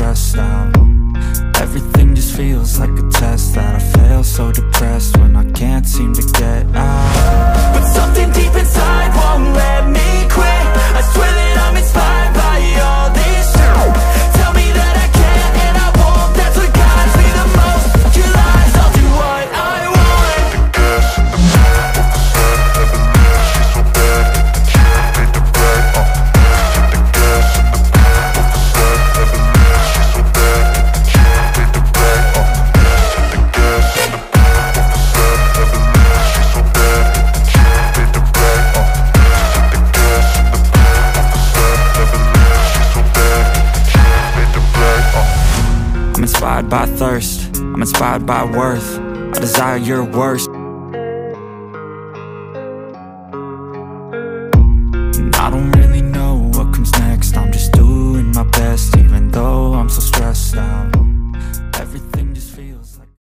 stressed out. Everything just feels like a test that I fail, so depressed when I can't seem to get out. But something deep inside won't let me quit. I swear that I'm inspired by all this shit. Tell me that I can't and I won't, that's what guides me the most. Your lies, I'll do what I want. I'm inspired by thirst, I'm inspired by worth. I desire your worst. And I don't really know what comes next. I'm just doing my best, even though I'm so stressed out. Everything just feels